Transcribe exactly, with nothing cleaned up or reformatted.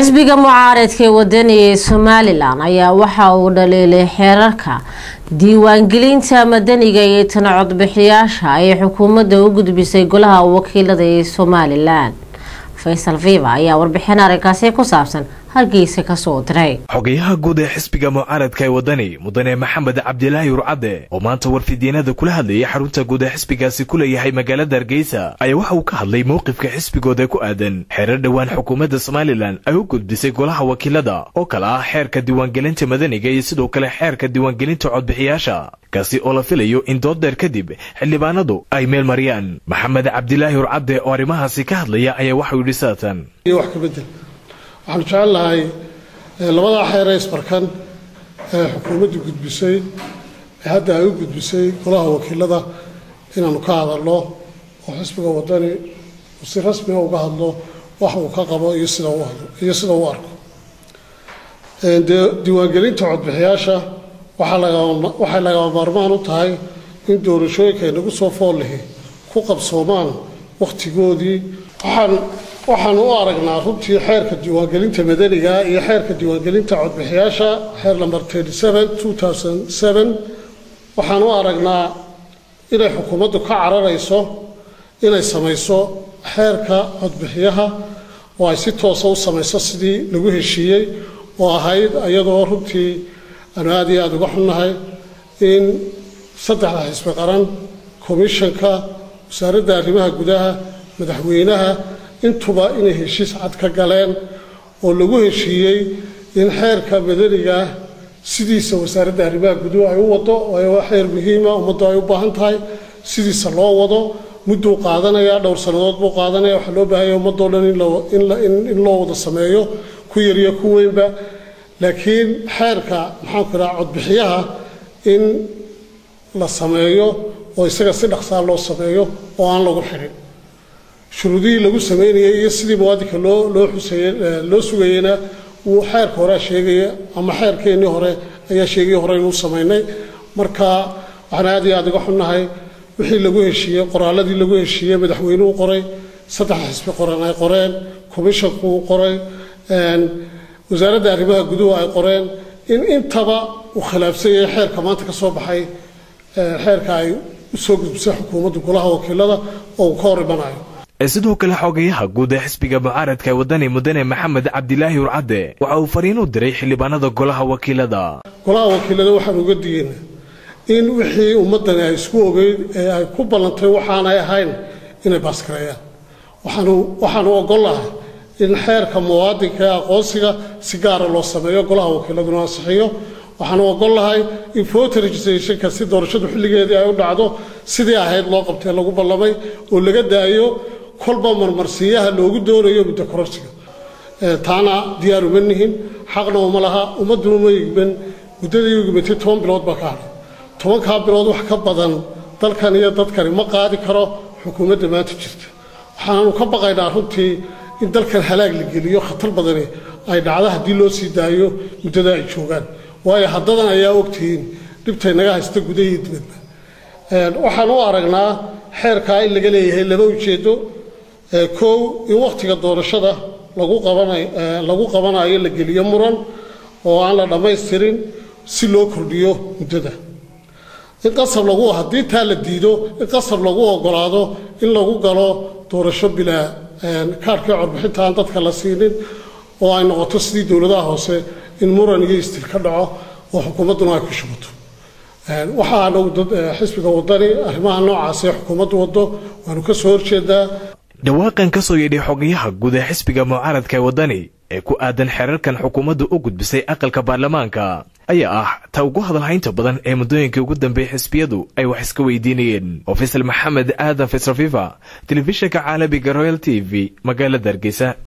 xisbiga mucaaradka wadaniga Somaliland ayaa waxa uu dhaleelay xeerarka diiwaangelinta madaniga ee tan codbixiyaasha ay xukuumadda u gudbisay golaha wakiilada ee Somaliland. Faisal Viva ayaa warbixin arrinkaasi ku saabsan hargeysa ka soo diray. xogayaha guud ee xisbiga mucaaradka wadani mudane Maxamed Cabdilaahi Urcade oo maanta warfidiinada kula hadlayay xarunta guud ee xisbigaasi ku leeyahay magaalada Hargeysa ayaa waxa uu ka hadlay mowqifka xisbigooda ku aadan xeerar dhawaan xukuumadda Somaliland ay u gudbisay golaha wakiilada oo kala ah xeerka diiwaangelinta madaniga iyo sidoo kale xeerka diiwaangelinta codbixiyaasha kaasi oo la filayo in dood dheer kadib xildhibaanadu ay meel mariyaan. Maxamed Cabdilaahi Urcade oo arrimahaasi ka hadlaya ayaa waxa uu yidhi saatan wax ka bedel waxaan jecelahay labada xeer ee isbarkan ee xukuumaddu gudbisay hadda ay u gudbisay golaha wakiilada inaanu ka hadalno oo xisbiga wadani si rasmi ah uga hadlo wax uu ka qabo iyo sida uu hadlo iyo sida uu arko ee diiwaangelinta codbixiyaasha waxa laga waxa laga maarmaan u tahay in doorashooyinka nagu soo fool leh ku qabsoomaan waqtigoodii waxaan waxaan u aragnaa runtii xeerka diiwaangelinta madaniga iyo xeerka diiwaangelinta codbixiyaasha xeer number thirty-seven two thousand seven waxaan u aragnaa inay xukuumaddu ka cararayso inay samayso xeerka codbixiyaha oo ay si toos ah u samayso sidii lagu heshiiyey oo ahayd iyadoo runtii aan aad iyo aad uga xunnahay in saddexda xisbi qaran komishanka wasaaradda arrimaha gudaha madaxweynaha intuba inay heshiis cad ka galeen oo lagu heshiiyey in xeerka madaniga sidiisa wasaaradda arrimaha gudaha ay u wado oo xeer muhiim ah ummaddu ay u baahan tahay sidiisa loo wado muddo qaadanaya dhowr sanadood buu qaadanaya waxa loo baahan yahay ummadoo dhan in loo wada sameeyo ku yar iyo ku weynba laakiin xeerka maxaan ku raacay codbixiyaha in la sameeyo oo isaga si dhaqso loo sameeyo oo aan lagu xirin shuruudii lagu sameeyay iyo sidii muwaadinka loo loo xuseeyay loo sugayna uu xeerka hore sheegay ama xeerkeeni hore ayaa sheegay hore inuu sameeynay marka waxaan aad iyo aad uga xunnahay wixii lagu heshiiyay qoraaladii lagu heshiiyay madaxweynuhu qoray saddex xisbi qoran ay qoreen komishanku qoray een wasaaradda arrimaha gudaha ay qoreen in intaba u khilaafsan yahay xeerka maanta ka soo baxay xeerka ay u soo gudbisay xukuumadda golaha wakiilada oo ka hor imanayo sidoo kale xogayaha guud ee xisbiga mucaaradka wadani mudane Maxamed Cabdilaahi Urcade waxa uu fariin u diray xildhibaanada golaha wakiilada golaha wakiilada waxaan uga digaynaa in wixii ummaddan ay isku ogeyd ee ay ku balantay waxaan ay ahayn inay baaskareeyaan waxaan waxaan ogolahay in xeerka muwaadinka aqoonsiga si gaar ah loo sameeyo golaha wakiiladuna ansixiyo waxaan ogolahay in voter registration ka si doorashadu xilligeedii ay u dhacdo sidii ahayd loo qabtay lagu ballamay oo laga daayo kolba marmarsiyaha loogu doonayo muddo kororsiga ee taana diyaar uma nihin xaqna uma laha ummaddu ma yigban muddadii ugu batay toban bilood ba ka hadhay tobanka bilood wax ka badan dalkan iyo dadkan ma qaadi karo xukuumadda maanta jirta waxaanu ka baqaynaa runtii in dalkan halaag la geliyo khatar badan ay dhacdo haddii loo sii daayo muddada ay joogaan waayo haddadan ayaa ogtihiin dhibtay naga haysta gudaha iyo dibadba waxaan u aragnaa xeerka in laga leeyahay laba ujeedo kow in waqtiga doorashada lagu qabanayo lagu qabanayo la geliyo muran oo aan la dhammaystirin si loo kordhiyo muddada in qasab lagu haddii taa la diido in qasab lagu ogolaado in lagu galo doorasho bilaa kaarka codbixinta aan dadka la siinin oo ay noqoto sidii dowladaha hoose in muran iyo istil ka dhaco oo xukuumadduna ay ku shubato waxaana xisbiga wadani arrimaha noocaas ee xukuumaddu wado waanu ka soo horjeedaa. dhawaaqan ka soo yeedhay xogayaha guud ee xisbiga mucaaradka wadani ee ku aadan xeerarkan xukuumaddu u gudbisay aqalka baarlamaanka ayaa ah ta ugu hadalhaynta badan ee muddooyinkii ugu dambeeyay xisbiyadu ay wax iska weydiinayeen. oo Faisal Maxamed Aadan Faisal Viva telefishinka caalamiga Royal T V magaalada Hargeysa.